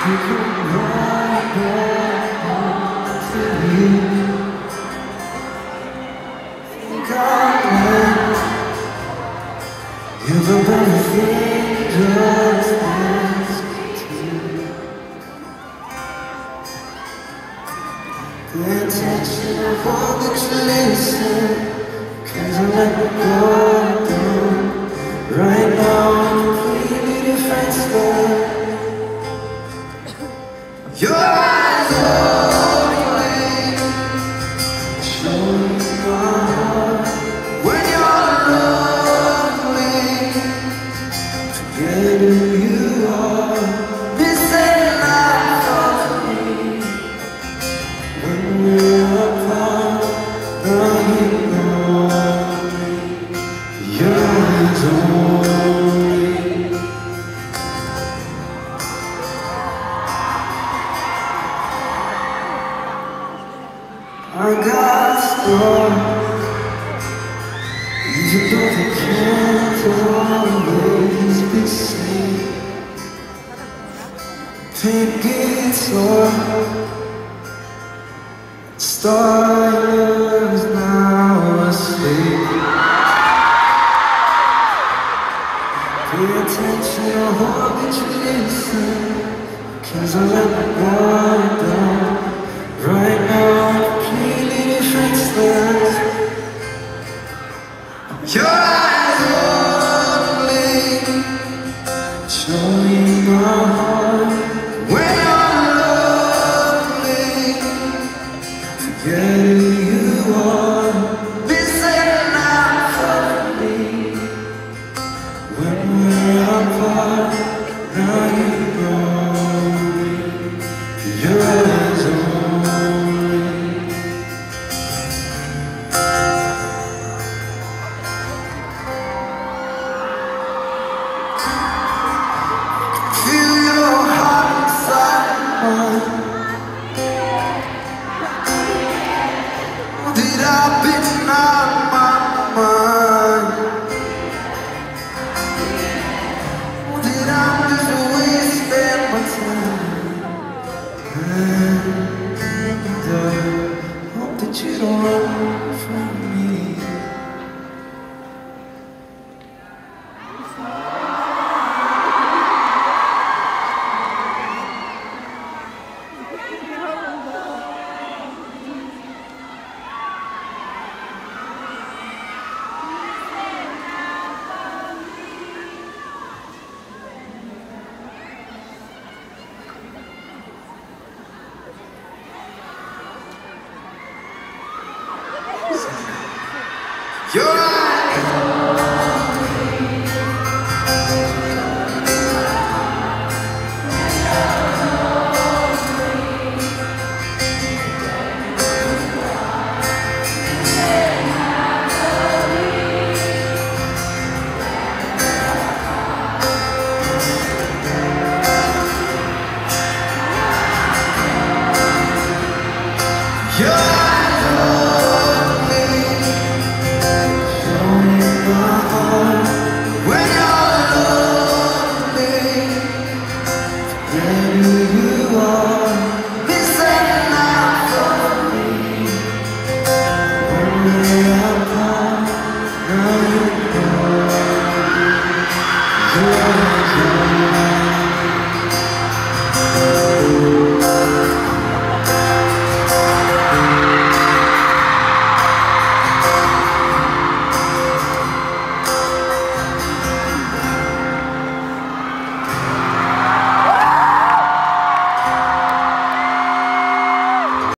The intention of all that you listen, 'cause I let me go down. Right now I'm completely different stuff. Your eyes only show me my heart. When you're lonely, forget who you are. This ain't life for me. When we're apart, now you know me. Your eyes only. I got scars, even though they can't always be seen. Take it slow. Star is now asleep. Pay attention, I hope that you listen, 'cause I let my guard down. Right now I'm completely different stars. Your eyes only show me my heart. When you're lonely, forget who you are. This ain't not for me. When we're apart, now you know me. Your eyes only. Feel your heart inside mine. Did I been out my mind? Did I just wasting my time? And I hope that you don't run from me. Your